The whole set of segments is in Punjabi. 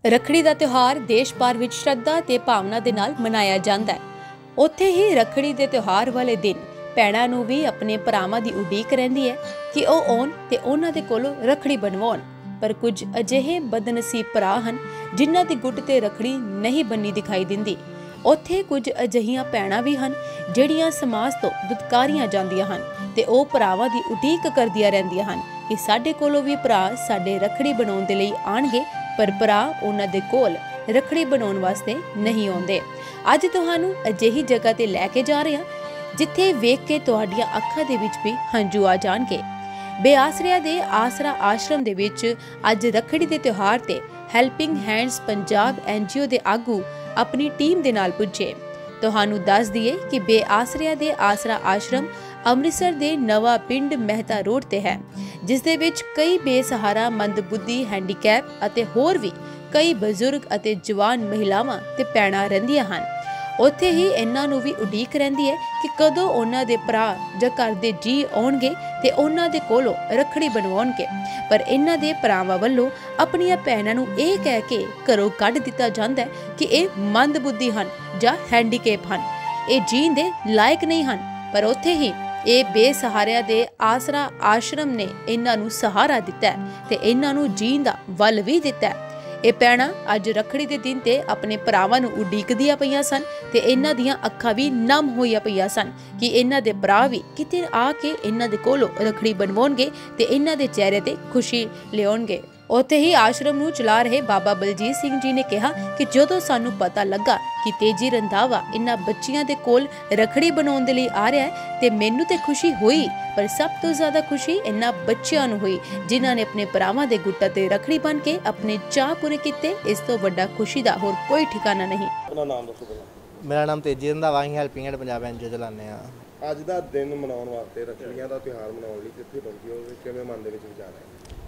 ਰੱਖੜੀ ਦਾ ਤਿਉਹਾਰ ਦੇਸ਼ ਭਰ ਵਿੱਚ ਸ਼ਰਧਾ ਤੇ ਭਾਵਨਾ ਦੇ ਨਾਲ ਮਨਾਇਆ ਜਾਂਦਾ ਹੈ। ਉੱਥੇ ਹੀ ਰੱਖੜੀ ਦੇ ਤਿਉਹਾਰ ਵਾਲੇ ਦਿਨ ਭੈਣਾਂ ਨੂੰ ਵੀ ਆਪਣੇ ਭਰਾਵਾਂ ਦੀ ਉਡੀਕ ਰਹਿੰਦੀ ਹੈ ਕਿ ਉਹ ਆਉਣ ਤੇ ਉਹਨਾਂ ਦੇ ਕੋਲੋਂ ਰੱਖੜੀ ਬਣਵਾਉਣ। ਪਰ ਕੁਝ ਅਜਿਹੇ ਬਦਨਸੀਬ ਭਰਾ ਹਨ ਜਿਨ੍ਹਾਂ ਦੀ ਗੁੱਟ ਤੇ ਰੱਖੜੀ ਨਹੀਂ ਬੰਨੀ ਦਿਖਾਈ ਦਿੰਦੀ। ਉੱਥੇ ਕੁਝ ਅਜਿਹੀਆਂ ਭੈਣਾਂ ਵੀ ਹਨ ਜਿਹੜੀਆਂ ਸਮਾਜ ਤੋਂ ਦੁਤਕਾਰੀਆਂ ਜਾਂਦੀਆਂ ਹਨ ਤੇ ਉਹ ਭਰਾਵਾਂ ਦੀ ਉਡੀਕ ਕਰਦੀਆਂ ਰਹਿੰਦੀਆਂ ਹਨ ਕਿ ਸਾਡੇ ਕੋਲੋਂ ਵੀ ਭਰਾ ਸਾਡੇ ਰੱਖੜੀ ਬਣਾਉਣ ਦੇ ਲਈ ਆਣਗੇ, ਪਰ ਭਰਾ ਉਹਨਾਂ ਦੇ ਕੋਲ ਰੱਖੜੀ ਬਣਾਉਣ ਵਾਸਤੇ ਨਹੀਂ ਆਉਂਦੇ। ਅੱਜ ਤੁਹਾਨੂੰ ਅਜਿਹੀ ਜਗ੍ਹਾ ਤੇ ਲੈ ਕੇ ਜਾ ਰਹੇ ਹਾਂ ਜਿੱਥੇ ਵੇਖ ਕੇ ਤੁਹਾਡੀਆਂ ਅੱਖਾਂ ਦੇ ਵਿੱਚ ਵੀ ਹੰਝੂ ਆ ਜਾਣਗੇ। ਬੇਆਸਰਿਆਂ ਦੇ ਆਸਰਾ ਆਸ਼ਰਮ ਦੇ ਵਿੱਚ ਅੱਜ ਰੱਖੜੀ ਦੇ ਤਿਉਹਾਰ ਤੇ ਹੈਲਪਿੰਗ ਹੈਂਡਸ ਪੰਜਾਬ NGO ਦੇ ਆਗੂ ਆਪਣੀ ਟੀਮ ਦੇ ਨਾਲ ਪੁੱਜੇ। ਤੁਹਾਨੂੰ ਦੱਸ ਦਈਏ ਕਿ ਬੇਆਸਰਿਆਂ ਦੇ ਆਸਰਾ ਆਸ਼ਰਮ ਅੰਮ੍ਰਿਤਸਰ ਦੇ ਨਵਾਂ ਪਿੰਡ ਮਹਿਤਾ ਰੋਡ ਤੇ ਹੈ, ਜਿਸ ਦੇ ਵਿੱਚ ਕਈ ਬੇਸਹਾਰਾ ਮੰਦਬੁੱਧੀ, ਹੈਂਡੀਕੈਪ ਅਤੇ ਹੋਰ ਵੀ ਕਈ ਬਜ਼ੁਰਗ ਅਤੇ ਜਵਾਨ ਮਹਿਲਾਵਾਂ ਤੇ ਭੈਣਾਂ ਰਹਿੰਦੀਆਂ ਹਨ। ਉੱਥੇ ਹੀ ਇਹਨਾਂ ਨੂੰ ਵੀ ਉਡੀਕ ਰਹਿੰਦੀ ਹੈ ਕਿ ਕਦੋਂ ਉਹਨਾਂ ਦੇ ਭਰਾ ਜਾਂ ਘਰ ਦੇ ਜੀ ਆਉਣਗੇ ਤੇ ਉਹਨਾਂ ਦੇ ਕੋਲੋਂ ਰੱਖੜੀ ਬਣਵਾਉਣਗੇ, ਪਰ ਇਹਨਾਂ ਦੇ ਭਰਾਵਾਂ ਵੱਲੋਂ ਆਪਣੀਆਂ ਭੈਣਾਂ ਨੂੰ ਇਹ ਕਹਿ ਕੇ ਘਰੋਂ ਕੱਢ ਦਿੱਤਾ ਜਾਂਦਾ ਹੈ ਕਿ ਇਹ ਮੰਦਬੁੱਧੀ ਹਨ ਜਾਂ ਹੈਂਡੀਕੈਪ ਹਨ, ਇਹ ਜੀਣ ਦੇ ਲਾਇਕ ਨਹੀਂ ਹਨ। ਪਰ ਉੱਥੇ ਹੀ ਇਹ ਬੇਸਹਾਰਿਆਂ ਦੇ ਆਸਰਾ ਆਸ਼ਰਮ ਨੇ ਇਹਨਾਂ ਨੂੰ ਸਹਾਰਾ ਦਿੱਤਾ ਤੇ ਇਹਨਾਂ ਨੂੰ ਜੀਣ ਦਾ ਵੱਲ ਵੀ ਦਿੱਤਾ। ਇਹ ਭੈਣਾਂ ਅੱਜ ਰੱਖੜੀ ਦੇ ਦਿਨ ਤੇ ਆਪਣੇ ਭਰਾਵਾਂ ਨੂੰ ਉਡੀਕਦੀਆਂ ਪਈਆਂ ਸਨ ਤੇ ਇਹਨਾਂ ਦੀਆਂ ਅੱਖਾਂ ਵੀ ਨਮ ਹੋਈਆਂ ਪਈਆਂ ਸਨ ਕਿ ਇਹਨਾਂ ਦੇ ਭਰਾ ਵੀ ਕਿਤੇ ਆ ਕੇ ਇਹਨਾਂ ਦੇ ਕੋਲੋਂ ਰੱਖੜੀ ਬਣਵਾਉਣਗੇ ਤੇ ਇਹਨਾਂ ਦੇ ਚਿਹਰੇ ਤੇ ਖੁਸ਼ੀ ਲਿਆਉਣਗੇ। ਉੱਥੇ ਹੀ ਆਸ਼ਰਮ ਨੂੰ ਚਲਾ ਰਹੇ ਬਾਬਾ ਬਲਜੀਤ ਸਿੰਘ ਜੀ ਨੇ ਕਿਹਾ ਕਿ ਜਦੋਂ ਸਾਨੂੰ ਪਤਾ ਲੱਗਾ ਕਿ ਤੇਜੀ ਰੰਧਾਵਾ ਇਹਨਾਂ ਬੱਚੀਆਂ ਦੇ ਕੋਲ ਰੱਖੜੀ ਬਣਾਉਣ ਦੇ ਲਈ ਆ ਰਿਹਾ ਹੈ ਤੇ ਮੈਨੂੰ ਤੇ ਖੁਸ਼ੀ ਹੋਈ, ਪਰ ਸਭ ਤੋਂ ਜ਼ਿਆਦਾ ਖੁਸ਼ੀ ਇਹਨਾਂ ਬੱਚਿਆਂ ਨੂੰ ਹੋਈ ਜਿਨ੍ਹਾਂ ਨੇ ਆਪਣੇ ਭਰਾਵਾਂ ਦੇ ਗੁੱਟਾਂ ਤੇ ਰੱਖੜੀ ਬੰਨ੍ਹ ਕੇ ਆਪਣੇ ਚਾਅ ਪੂਰੇ ਕੀਤੇ। ਇਸ ਤੋਂ ਵੱਡਾ ਖੁਸ਼ੀ ਦਾ ਹੋਰ ਕੋਈ ਠਿਕਾਣਾ ਨਹੀਂ। ਆਪਣਾ ਨਾਮ ਦੱਸੋ ਪਹਿਲਾਂ। ਮੇਰਾ ਨਾਮ ਤੇਜੀ ਰੰਧਾਵਾ, ਅਸੀਂ ਹੈਲਪਿੰਗ ਹੈਂਡ ਪੰਜਾਬ NGO ਚਲਾਉਂਦੇ ਹਾਂ। ਅੱਜ ਦਾ ਦਿਨ ਮਨਾਉਣ ਵਾਸਤੇ, ਰੱਖੜੀਆਂ ਦਾ ਤਿਉਹਾਰ ਮਨਾਉਣ ਲਈ ਕਿੱਥੇ ਪਹੁੰਚੇ ਹੋ, ਕਿਵੇਂ ਮਨ ਦੇ ਵਿੱਚ ਵਿਚਾਰ ਹੈ?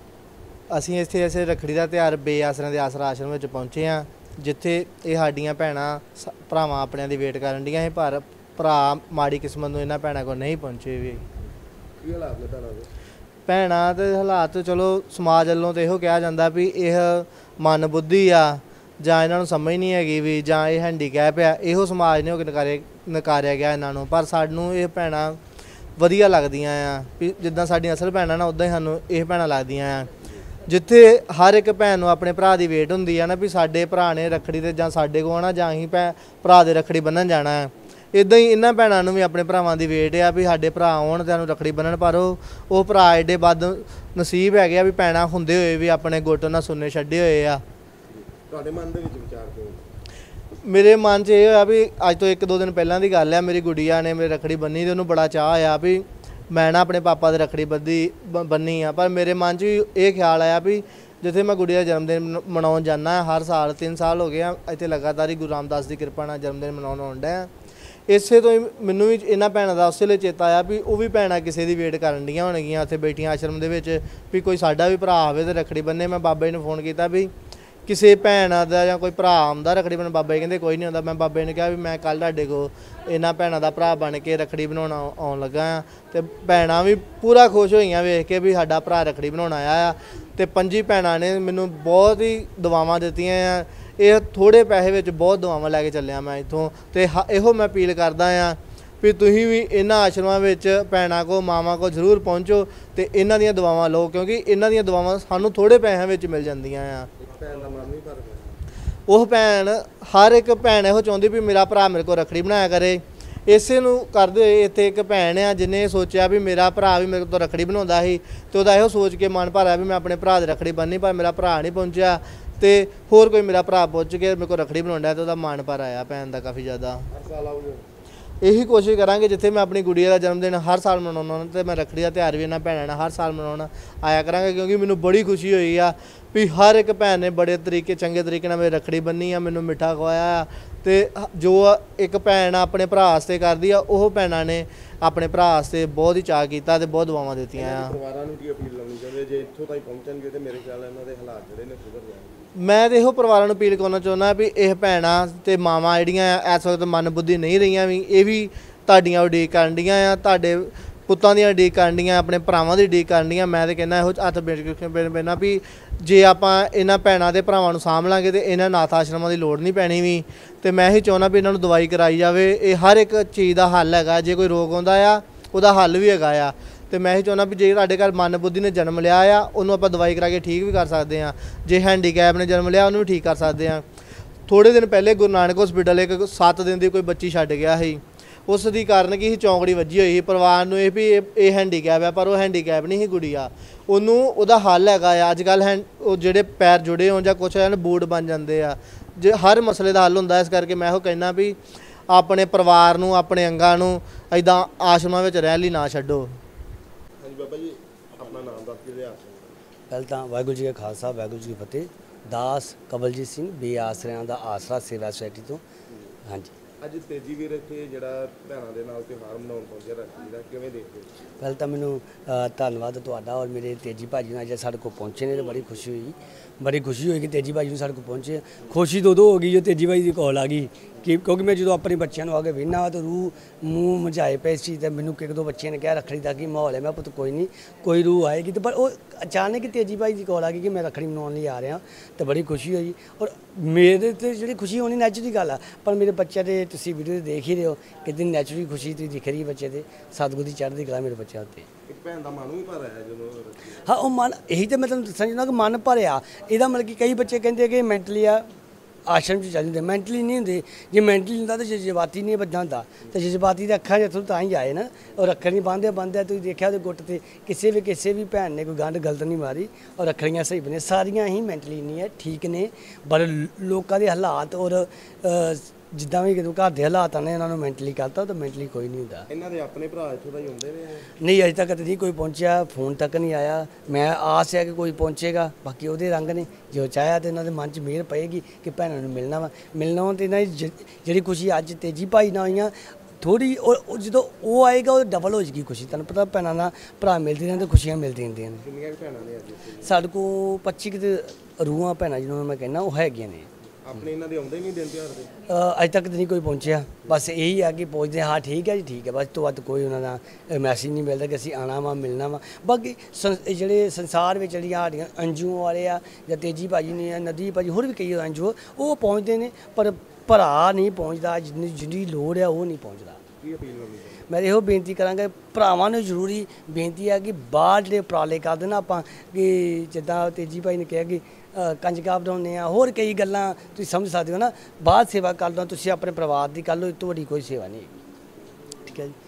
ਅਸੀਂ ਇੱਥੇ ਰੱਖੜੀ ਦਾ ਤਿਉਹਾਰ ਬੇਆਸਰਿਆਂ ਦੇ ਆਸਰਾ ਆਸ਼ਰਮ ਵਿੱਚ ਪਹੁੰਚੇ ਹਾਂ, ਜਿੱਥੇ ਇਹ ਸਾਡੀਆਂ ਭੈਣਾਂ ਭਰਾਵਾਂ ਆਪਣਿਆਂ ਦੀ ਵੇਟ ਕਰਨ ਡੀਆਂ ਸੀ, ਪਰ ਭਰਾ ਮਾੜੀ ਕਿਸਮਤ ਨੂੰ ਇਹਨਾਂ ਭੈਣਾਂ ਕੋਲ ਨਹੀਂ ਪਹੁੰਚੇ ਵੀ। ਕੀ ਹਾਲਾਤ ਨੇ ਭੈਣਾਂ ਦੇ? ਭੈਣਾਂ ਦੇ ਹਾਲਾਤ ਚਲੋ ਸਮਾਜ ਵੱਲੋਂ ਤਾਂ ਇਹੋ ਕਿਹਾ ਜਾਂਦਾ ਵੀ ਇਹ ਮਨ ਬੁੱਧੀ ਆ ਜਾਂ ਇਹਨਾਂ ਨੂੰ ਸਮਝ ਨਹੀਂ ਹੈਗੀ ਵੀ ਜਾਂ ਇਹ ਹੈਂਡੀਕੈਪ ਆ, ਇਹੋ ਸਮਾਜ ਨੇ ਉਹ ਨਕਾਰਿਆ ਗਿਆ ਇਹਨਾਂ ਨੂੰ। ਪਰ ਸਾਨੂੰ ਇਹ ਭੈਣਾਂ ਵਧੀਆ ਲੱਗਦੀਆਂ ਆ ਵੀ ਜਿੱਦਾਂ ਸਾਡੀਆਂ ਅਸਲ ਭੈਣਾਂ ਨਾ ਉੱਦਾਂ ਹੀ ਸਾਨੂੰ ਇਹ ਭੈਣਾਂ ਲੱਗਦੀਆਂ ਆ, ਜਿੱਥੇ ਹਰ ਇੱਕ ਭੈਣ ਨੂੰ ਆਪਣੇ ਭਰਾ ਦੀ ਵੇਟ ਹੁੰਦੀ ਆ ਨਾ ਵੀ ਸਾਡੇ ਭਰਾ ਨੇ ਰੱਖੜੀ ਤੇ ਜਾਂ ਸਾਡੇ ਕੋਲ ਆਉਣਾ ਜਾਂ ਅਸੀਂ ਭਰਾ ਦੇ ਰੱਖੜੀ ਬੰਨ੍ਹਣ ਜਾਣਾ ਹੈ। ਇੱਦਾਂ ਹੀ ਇਹਨਾਂ ਭੈਣਾਂ ਨੂੰ ਵੀ ਆਪਣੇ ਭਰਾਵਾਂ ਦੀ ਵੇਟ ਆ ਵੀ ਸਾਡੇ ਭਰਾ ਆਉਣ ਤੇ ਸਾਨੂੰ ਰੱਖੜੀ ਬੰਨ੍ਹਣ, ਪਰ ਉਹ ਭਰਾ ਐਡੇ ਬਦ ਨਸੀਬ ਹੈਗੇ ਆ ਵੀ ਭੈਣਾਂ ਹੁੰਦੇ ਹੋਏ ਵੀ ਆਪਣੇ ਗੁੱਟ ਨਾਲ ਸੁੰਨੇ ਛੱਡੇ ਹੋਏ ਆ। ਤੁਹਾਡੇ ਮਨ ਦੇ ਵਿੱਚ ਵਿਚਾਰ ਕਿਉਂ? ਮੇਰੇ ਮਨ 'ਚ ਇਹ ਹੋਇਆ ਵੀ ਅੱਜ ਤੋਂ 1-2 ਦਿਨ ਪਹਿਲਾਂ ਦੀ ਗੱਲ ਆ, ਮੇਰੀ ਗੁੜੀਆ ਨੇ ਮੇਰੀ ਰੱਖੜੀ ਬੰਨ੍ਹੀ ਤੇ ਉਹਨੂੰ ਬੜਾ ਚਾਅ ਆ ਵੀ ਮੈਂ ਨਾ ਆਪਣੇ ਪਾਪਾ ਦੇ ਰੱਖੜੀ ਬੰਨ੍ਹੀ ਆ। ਪਰ ਮੇਰੇ ਮਨ 'ਚ ਵੀ ਇਹ ਖਿਆਲ ਆਇਆ ਵੀ ਜਿੱਥੇ ਮੈਂ ਗੁੜੀਆ ਦਾ ਜਨਮ ਦਿਨ ਮਨਾਉਣ ਜਾਂਦਾ ਹਰ ਸਾਲ, 3 ਸਾਲ ਹੋ ਗਏ ਆ ਇੱਥੇ ਲਗਾਤਾਰ ਹੀ ਗੁਰੂ ਰਾਮਦਾਸ ਦੀ ਕਿਰਪਾ ਨਾਲ ਜਨਮ ਦਿਨ ਮਨਾਉਣ ਆਉਂਦਾ। ਇਸੇ ਤੋਂ ਹੀ ਮੈਨੂੰ ਵੀ ਇਹਨਾਂ ਭੈਣਾਂ ਦਾ ਉਸੇ ਲਈ ਚੇਤਾ ਆਇਆ ਵੀ ਉਹ ਵੀ ਭੈਣਾਂ ਕਿਸੇ ਦੀ ਵੇਟ ਕਰਨ ਡੀਆਂ ਹੋਣਗੀਆਂ ਉੱਥੇ ਬੈਠੀਆਂ ਆਸ਼ਰਮ ਦੇ ਵਿੱਚ ਵੀ ਕੋਈ ਸਾਡਾ ਵੀ ਭਰਾ ਆਵੇ ਤੇ ਰੱਖੜੀ ਬੰਨੇ। ਮੈਂ ਬਾਬਾ ਜੀ ਨੂੰ ਫੋਨ ਕੀਤਾ ਵੀ ਕਿਸੇ ਭੈਣ ਦਾ ਜਾਂ ਕੋਈ ਭਰਾ ਆਉਂਦਾ ਰੱਖੜੀ ਬੰਨ੍ਹਣ। ਬਾਬਾ ਜੀ ਕਹਿੰਦੇ ਕੋਈ ਨਹੀਂ ਆਉਂਦਾ। ਮੈਂ ਬਾਬਾ ਜੀ ਨੇ ਕਿਹਾ ਵੀ ਮੈਂ ਕੱਲ੍ਹ ਤੁਹਾਡੇ ਕੋਲ ਇਹਨਾਂ ਭੈਣਾਂ ਦਾ ਭਰਾ ਬਣ ਕੇ ਰੱਖੜੀ ਬਣਾਉਣ ਆਉਣ ਲੱਗਾ ਆ, ਤੇ ਭੈਣਾਂ ਵੀ ਪੂਰਾ ਖੁਸ਼ ਹੋਈਆਂ ਵੇਖ ਕੇ ਵੀ ਸਾਡਾ ਭਰਾ ਰੱਖੜੀ ਬਣਾਉਣ ਆਇਆ ਆ। ਤੇ 5 ਭੈਣਾਂ ਨੇ ਮੈਨੂੰ ਬਹੁਤ ਹੀ ਦੁਆਵਾਂ ਦਿੱਤੀਆਂ ਆ। ਇਹ ਥੋੜ੍ਹੇ ਪੈਸੇ ਵਿੱਚ ਬਹੁਤ ਦੁਆਵਾਂ ਲੈ ਕੇ ਚੱਲਿਆ ਮੈਂ ਇੱਥੋਂ। ਤੇ ਇਹੋ ਮੈਂ ਅਪੀਲ ਕਰਦਾ ਆ ਵੀ ਤੁਸੀਂ ਵੀ ਇਹਨਾਂ ਆਸ਼ਰਮਾਂ ਵਿੱਚ ਭੈਣਾਂ ਕੋ ਮਾਵਾਂ ਕੋ ਜ਼ਰੂਰ ਪਹੁੰਚੋ ਤੇ ਇਹਨਾਂ ਦੀਆਂ ਦੁਆਵਾਂ ਲਓ, ਕਿਉਂਕਿ ਇਹਨਾਂ ਦੀਆਂ ਦੁਆਵਾਂ ਸਾਨੂੰ ਥੋੜ੍ਹੇ ਪੈਸਿਆਂ ਵਿੱਚ ਮਿਲ ਜਾਂਦੀਆਂ ਆ। ਭੈਣ ਦਾ ਮਨ ਨਹੀਂ ਭਰ ਗਿਆ। ਉਹ ਭੈਣ, ਹਰ ਇੱਕ ਭੈਣ ਇਹੋ ਚਾਹੁੰਦੀ ਵੀ ਮੇਰਾ ਭਰਾ ਮੇਰੇ ਕੋਲ ਰੱਖੜੀ ਬਣਾਇਆ ਕਰੇ। ਇਸੇ ਨੂੰ ਕਰਦੇ ਹੋਏ ਇੱਥੇ ਇੱਕ ਭੈਣ ਆ ਜਿਹਨੇ ਸੋਚਿਆ ਵੀ ਮੇਰਾ ਭਰਾ ਵੀ ਮੇਰੇ ਤੋਂ ਰੱਖੜੀ ਬਣਾਉਂਦਾ ਸੀ ਤੇ ਉਹਦਾ ਇਹੋ ਸੋਚ ਕੇ ਮਨ ਭਰਿਆ ਵੀ ਮੈਂ ਆਪਣੇ ਭਰਾ ਦੀ ਰੱਖੜੀ ਬੰਨ੍ਹੀ, ਪਰ ਮੇਰਾ ਭਰਾ ਨਹੀਂ ਪਹੁੰਚਿਆ ਤੇ ਹੋਰ ਕੋਈ ਮੇਰਾ ਭਰਾ ਪਹੁੰਚ ਕੇ ਮੇਰੇ ਕੋਲ ਰੱਖੜੀ ਬਣਾਉਂਦਾ ਤੇ ਉਹਦਾ ਮਨ ਭਰ ਆਇਆ ਭੈਣ ਦਾ ਕਾਫੀ ਜ਼ਿਆਦਾ। ਹਰ ਸਾਲ ਆਉਂਦੇ? ਇਹੀ ਕੋਸ਼ਿਸ਼ ਕਰਾਂਗੇ ਜਿੱਥੇ ਮੈਂ ਆਪਣੀ ਗੁੜੀਆ ਦਾ ਜਨਮ ਦਿਨ ਹਰ ਸਾਲ ਮਨਾਉਣਾ ਤੇ ਮੈਂ ਰੱਖੜੀ ਦਾ ਤਿਉਹਾਰ ਵੀ ਇਹਨਾਂ ਭੈਣਾਂ ਨਾਲ ਹਰ ਸਾਲ ਮਨਾਉਣਾ ਆਇਆ ਕਰਾਂਗੇ, ਕਿਉਂਕਿ ਮੈਨੂੰ ਬੜੀ ਖੁਸ਼ੀ ਹੋਈ ਆ ਵੀ ਹਰ ਇੱਕ ਭੈਣ ਨੇ ਬੜੇ ਚੰਗੇ ਤਰੀਕੇ ਨਾਲ ਮੇਰੀ ਰੱਖੜੀ ਬੰਨ੍ਹੀ ਆ, ਮੈਨੂੰ ਮਿੱਠਾ ਖਵਾਇਆ ਆ। ਤੇ ਜੋ ਇੱਕ ਭੈਣ ਆਪਣੇ ਭਰਾ ਵਾਸਤੇ ਕਰਦੀ ਆ, ਉਹ ਭੈਣਾਂ ਨੇ ਆਪਣੇ ਭਰਾ ਵਾਸਤੇ ਬਹੁਤ ਹੀ ਚਾਅ ਕੀਤਾ ਤੇ ਬਹੁਤ ਦੁਆਵਾਂ ਦਿੱਤੀਆਂ ਆ। ਪਰਿਵਾਰਾਂ ਨੂੰ ਕੀ ਅਪੀਲ ਲਾਉਣੀ ਚਾਹੁੰਦੇ ਜੇ ਇੱਥੋਂ ਤਾਈਂ ਪਹੁੰਚਣਗੇ ਤੇ ਮੇਰੇ ਖਿਆਲ ਇਹਨਾਂ ਦੇ ਹਾਲਾਤ ਜਿਹੜੇ ਨੇ ਸੁਧਰ ਜਾਣਗੇ? ਮੈਂ ਤਾਂ ਇਹੋ ਪਰਿਵਾਰਾਂ ਨੂੰ ਅਪੀਲ ਕਰਨਾ ਚਾਹੁੰਦਾ ਵੀ ਇਹ ਭੈਣਾਂ ਤੇ ਮਾਵਾਂ ਜਿਹੜੀਆਂ ਇਸ ਵਕਤ ਮਨ ਬੁੱਧੀ ਨਹੀਂ ਰਹੀਆਂ ਵੀ ਇਹ ਵੀ ਤੁਹਾਡੀਆਂ ਉਡੀਕ ਕਰਨ ਡੀਆਂ ਆ, ਤੁਹਾਡੇ ਪੁੱਤਾਂ ਦੀਆਂ ਉਡੀਕ ਕਰਨ ਡੀਆਂ, ਆਪਣੇ ਭਰਾਵਾਂ ਦੀ ਉਡੀਕ ਕਰਨ ਡੀਆਂ। ਮੈਂ ਤਾਂ ਕਹਿੰਦਾ ਇਹੋ ਹੱਥ ਬੇਨਾ ਵੀ ਜੇ ਆਪਾਂ ਇਹਨਾਂ ਭੈਣਾਂ ਦੇ ਭਰਾਵਾਂ ਨੂੰ ਸਾਂਭ ਲਾਂਗੇ ਤੇ ਇਹਨਾਂ ਅਨਾਥ ਆਸ਼ਰਮਾਂ ਦੀ ਲੋੜ ਨਹੀਂ ਪੈਣੀ ਵੀ। ਤੇ ਮੈਂ ਹੀ ਚਾਹੁੰਦਾ ਵੀ ਇਹਨਾਂ ਨੂੰ ਦਵਾਈ ਕਰਾਈ ਜਾਵੇ। ਇਹ ਹਰ ਇੱਕ ਚੀਜ਼ ਦਾ ਹੱਲ ਹੈਗਾ, ਜੇ ਕੋਈ ਰੋਗ ਆਉਂਦਾ ਆ ਉਹਦਾ ਹੱਲ ਵੀ ਹੈਗਾ ਆ। ਤੇ ਮੈਂ ਹੀ ਚਾਹੁੰਦਾ ਵੀ ਜੇ ਤੁਹਾਡੇ ਘਰ ਮਨ ਬੁੱਧੀ ਨੇ ਜਨਮ ਲਿਆ ਆ ਉਹਨੂੰ ਆਪਾਂ ਦਵਾਈ ਕਰਾ ਕੇ ਠੀਕ ਵੀ ਕਰ ਸਕਦੇ ਹਾਂ। ਜੇ ਹੈਂਡੀਕੈਪ ਨੇ ਜਨਮ ਲਿਆ ਉਹਨੂੰ ਵੀ ਠੀਕ ਕਰ ਸਕਦੇ ਹਾਂ। ਥੋੜ੍ਹੇ ਦਿਨ ਪਹਿਲੇ ਗੁਰੂ ਨਾਨਕ ਹਸਪੀਟਲ ਇੱਕ 7 ਦਿਨ ਦੀ ਕੋਈ ਬੱਚੀ ਛੱਡ ਗਿਆ ਸੀ। ਉਸ ਦੀ ਕਾਰਨ ਕੀ ਸੀ, ਚੌਂਕੜੀ ਵੱਜੀ ਹੋਈ ਸੀ। ਪਰਿਵਾਰ ਨੂੰ ਇਹ ਵੀ ਇਹ ਹੈਂਡੀਕੈਪ ਆ, ਪਰ ਉਹ ਹੈਂਡੀਕੈਪ ਨਹੀਂ ਸੀ ਗੁੜੀਆ। ਉਹਨੂੰ ਉਹਦਾ ਹੱਲ ਹੈਗਾ ਆ। ਅੱਜ ਕੱਲ੍ਹ ਉਹ ਜਿਹੜੇ ਪੈਰ ਜੁੜੇ ਹੋਣ ਜਾਂ ਕੁਛ ਹਨ ਬੂਟ ਬਣ ਜਾਂਦੇ ਆ। ਜੇ ਹਰ ਮਸਲੇ ਦਾ ਹੱਲ ਹੁੰਦਾ। ਇਸ ਕਰਕੇ ਮੈਂ ਉਹ ਕਹਿੰਦਾ ਵੀ ਆਪਣੇ ਪਰਿਵਾਰ ਨੂੰ ਆਪਣੇ ਅੰਗਾਂ ਨੂੰ ਇੱਦਾਂ ਆਸ਼ਰਮਾਂ ਵਿੱਚ ਰਹਿਣ ਲਈ ਨਾ ਛੱਡੋ। ਹਾਂਜੀ ਬਾਬਾ ਜੀ, ਆਪਣਾ ਨਾਮ ਦੱਸ ਕੇ ਆਸ਼ਰਮ। ਪਹਿਲਾਂ ਤਾਂ ਵਾਹਿਗੁਰੂ ਜੀ ਕਾ ਖਾਲਸਾ ਵਾਹਿਗੁਰੂ ਜੀ ਕੀ ਫਤਿਹ। ਦਾਸ ਕਵਲਜੀਤ ਸਿੰਘ ਬੇਆਸਰਿਆਂ ਦਾ ਆਸਰਾ ਸੇਵਾ ਸੁਸਾਇਟੀ ਤੋਂ। ਹਾਂਜੀ, ਅੱਜ ਤੇਜੀ ਵੀਰ ਇੱਥੇ ਜਿਹੜਾ ਭੈਣਾਂ ਦੇ ਨਾਲ ਤਿਉਹਾਰ ਮਨਾਉਣ ਪਹੁੰਚਿਆ ਰੱਖੜੀ ਦਾ, ਕਿਵੇਂ ਦੇਖਦੇ ਹੋ? ਪਹਿਲਾਂ ਤਾਂ ਮੈਨੂੰ ਧੰਨਵਾਦ ਤੁਹਾਡਾ ਔਰ ਮੇਰੇ ਤੇਜੀ ਭਾਜੀ ਨਾਲ ਅੱਜ ਸਾਡੇ ਕੋਲ ਪਹੁੰਚੇ ਨੇ। ਬੜੀ ਖੁਸ਼ੀ ਹੋਈ ਕਿ ਤੇਜੀ ਭਾਜੀ ਨੂੰ ਸਾਡੇ ਕੋਲ ਪਹੁੰਚੇ। ਖੁਸ਼ੀ ਤੋਂ ਉਦੋਂ ਹੋ ਗਈ ਜੋ ਤੇਜੀ ਭਾਜੀ ਦੀ ਕਾਲ ਆ ਗਈ ਕਿ ਕਿਉਂਕਿ ਮੈਂ ਜਦੋਂ ਆਪਣੇ ਬੱਚਿਆਂ ਨੂੰ ਆ ਕੇ ਵੇਖਣਾ ਤਾਂ ਰੂਹ ਮੂੰਹ ਮਝਾਏ ਪਏ ਸੀ। ਤੇ ਮੈਨੂੰ ਇੱਕ ਦੋ ਬੱਚਿਆਂ ਨੇ ਕਿਹਾ ਰੱਖੜੀ ਦਾ ਕੀ ਮਾਹੌਲ ਹੈ। ਮੈਂ ਪੁੱਤ ਕੋਈ ਨਹੀਂ, ਕੋਈ ਰੂਹ ਆਏਗੀ। ਤੇ ਪਰ ਉਹ ਅਚਾਨਕ ਤੇਜੀ ਭਾਈ ਦੀ ਕਾਲ ਆ ਗਈ ਕਿ ਮੈਂ ਰੱਖੜੀ ਮਨਾਉਣ ਲਈ ਆ ਰਿਹਾ। ਤੇ ਬੜੀ ਖੁਸ਼ੀ ਹੋਈ। ਔਰ ਮੇਰੇ ਤੇ ਜਿਹੜੀ ਖੁਸ਼ੀ ਹੋਣੀ ਨੈਚੁਰਲੀ ਗੱਲ ਆ, ਪਰ ਮੇਰੇ ਬੱਚਿਆਂ ਦੇ ਤੁਸੀਂ ਵੀਡੀਓ ਦੇਖ ਹੀ ਰਹੇ ਹੋ ਕਿੰਨੀ ਨੈਚੁਰਲੀ ਖੁਸ਼ੀ ਤੁਸੀਂ ਦਿਖ ਰਹੀ ਹੈ ਬੱਚੇ ਦੇ। ਸਤਿਗੁਰੂ ਦੀ ਚੜ੍ਹਦੀ ਕਲਾ ਮੇਰੇ ਬੱਚਿਆਂ ਉੱਤੇ। ਇੱਕ ਭੈਣ ਦਾ ਮਨ ਵੀ ਭਰ ਆਇਆ ਜਦੋਂ ਹਾਂ, ਉਹ ਮਨ ਇਹੀ ਤਾਂ ਮੈਂ ਤੁਹਾਨੂੰ ਦੱਸਣਾ ਚਾਹੁੰਦਾ ਕਿ ਮਨ ਭਰਿਆ। ਇਹਦਾ ਮਤਲਬ ਕਿ ਕਈ ਬੱਚੇ ਕਹਿੰਦੇ ਕਿ ਮੈਂਟਲੀ ਆ ਆਸ਼ਰਮ 'ਚ ਚੱਲ ਜਾਂਦੇ, ਮੈਂਟਲੀ ਨਹੀਂ ਹੁੰਦੇ। ਜੇ ਮੈਂਟਲੀ ਹੁੰਦਾ ਤਾਂ ਜਜ਼ਬਾਤੀ ਨਹੀਂ ਬੱਝਾ ਹੁੰਦਾ। ਤੇ ਜਜ਼ਬਾਤੀ ਦੇ ਅੱਖਾਂ 'ਚ ਇੱਥੋਂ ਤਾਂ ਹੀ ਆਏ ਨਾ। ਔਰ ਰੱਖੜ ਨਹੀਂ ਬੰਨ੍ਹਦੇ ਤੁਸੀਂ ਦੇਖਿਆ ਉਹਦੇ ਗੁੱਟ 'ਤੇ ਕਿਸੇ ਵੀ ਭੈਣ ਨੇ ਕੋਈ ਗੰਢ ਗਲਤ ਨਹੀਂ ਮਾਰੀ। ਔਰ ਰੱਖੜੀਆਂ ਸਹੀ ਬਣੇ, ਸਾਰੀਆਂ ਹੀ ਮੈਂਟਲੀ ਨਹੀਂ ਹੈ, ਠੀਕ ਨੇ। ਪਰ ਲੋਕਾਂ ਦੇ ਹਾਲਾਤ ਔਰ ਜਿੱਦਾਂ ਵੀ ਘਰ ਦੇ ਹਾਲਾਤਾਂ ਨੇ ਇਹਨਾਂ ਨੂੰ ਮੈਂਟਲੀ ਕਰਤਾ, ਤਾਂ ਮੈਂਟਲੀ ਕੋਈ ਨਹੀਂ ਹੁੰਦਾ। ਇਹਨਾਂ ਦੇ ਆਪਣੇ ਭਰਾ ਇੱਥੋਂ ਦਾ ਹੀ ਹੁੰਦੇ ਨੇ? ਨਹੀਂ, ਅਜੇ ਤੱਕ ਤਾਂ ਨਹੀਂ ਕੋਈ ਪਹੁੰਚਿਆ, ਫੋਨ ਤੱਕ ਨਹੀਂ ਆਇਆ। ਮੈਂ ਆਸ ਹੈ ਕਿ ਕੋਈ ਪਹੁੰਚੇਗਾ। ਬਾਕੀ ਉਹਦੇ ਰੰਗ ਨੇ, ਜੋ ਚਾਹਿਆ ਤੇ ਇਹਨਾਂ ਦੇ ਮਨ 'ਚ ਮਿਹਰ ਪਏਗੀ ਕਿ ਭੈਣਾਂ ਨੂੰ ਮਿਲਣਾ ਵਾ ਤੇ ਇਹਨਾਂ ਦੀ ਜਿਹੜੀ ਖੁਸ਼ੀ ਅੱਜ ਤੇਜੀ ਭਾਈ ਨਾਲ ਹੋਈਆਂ ਥੋੜ੍ਹੀ, ਉਹ ਜਦੋਂ ਉਹ ਆਏਗਾ ਉਹ ਡਬਲ ਹੋ ਜਾਏਗੀ ਖੁਸ਼ੀ। ਤੁਹਾਨੂੰ ਪਤਾ ਭੈਣਾਂ ਨਾਲ ਭਰਾ ਮਿਲਦੇ ਰਹਿੰਦੇ, ਖੁਸ਼ੀਆਂ ਮਿਲਦੀਆਂ ਰਹਿੰਦੀਆਂ ਨੇ। ਕਿੰਨੀਆਂ ਭੈਣਾਂ ਨੇ ਅੱਜ ਸਾਡੇ ਕੋਲ 25 ਰੂਹਾਂ ਭੈਣਾਂ ਜਿਹਨਾਂ ਨੂੰ ਮੈਂ ਕਹਿੰਦਾ ਉਹ ਹੈਗੀਆਂ ਨੇ। ਆਪਣੇ ਇਹਨਾਂ ਦੇ ਆਉਂਦੇ ਨਹੀਂ ਦਿਨ ਤਿਉਹਾਰ ਦੇ? ਅੱਜ ਤੱਕ ਤਾਂ ਨਹੀਂ ਕੋਈ ਪਹੁੰਚਿਆ। ਬਸ ਇਹੀ ਆ ਕਿ ਪੁੱਛਦੇ ਹਾਂ ਠੀਕ ਹੈ ਜੀ ਠੀਕ ਹੈ, ਬਸ ਤੋਂ ਵੱਧ ਕੋਈ ਉਹਨਾਂ ਦਾ ਮੈਸੇਜ ਨਹੀਂ ਮਿਲਦਾ ਕਿ ਅਸੀਂ ਆਉਣਾ ਵਾ ਮਿਲਣਾ ਵਾ। ਬਾਕੀ ਜਿਹੜੇ ਸੰਸਾਰ ਵਿੱਚ ਜਿਹੜੀਆਂ ਸਾਡੀਆਂ ਅੰਜੂ ਵਾਲੇ ਆ ਜਾਂ ਤੇਜੀ ਭਾਜੀ ਨੇ, ਨਦੀ ਭਾਜੀ, ਹੋਰ ਵੀ ਕਈ ਅੰਜੂ ਉਹ ਪਹੁੰਚਦੇ ਨੇ, ਪਰ ਭਰਾ ਨਹੀਂ ਪਹੁੰਚਦਾ। ਜਿੰਨੀ ਲੋੜ ਆ ਉਹ ਨਹੀਂ ਪਹੁੰਚਦਾ। ਕੀ ਅਪੀਲ ਕਰਨੀ? ਮੈਂ ਇਹੋ ਬੇਨਤੀ ਕਰਾਂਗਾ ਭਰਾਵਾਂ ਨੂੰ ਜ਼ਰੂਰੀ ਬੇਨਤੀ ਹੈ ਕਿ ਬਾਹਰ ਜਿਹੜੇ ਉਪਰਾਲੇ ਕਰਦੇ ਨਾ ਆਪਾਂ, ਕਿ ਜਿੱਦਾਂ ਤੇਜੀ ਭਾਈ ਨੇ ਕਿਹਾ ਕਿ ਕੰਜਕਾਂ ਬਣਾਉਂਦੇ ਆ, ਹੋਰ ਕਈ ਗੱਲਾਂ ਤੁਸੀਂ ਸਮਝ ਸਕਦੇ ਹੋ ਨਾ। ਬਾਹਰ ਸੇਵਾ ਕਰ ਲਓ ਤੁਸੀਂ, ਆਪਣੇ ਪਰਿਵਾਰ ਦੀ ਕਰ ਲਓ, ਇਹ ਤੋਂ ਵੱਡੀ ਕੋਈ ਸੇਵਾ ਨਹੀਂ ਹੈਗੀ। ਠੀਕ ਹੈ ਜੀ।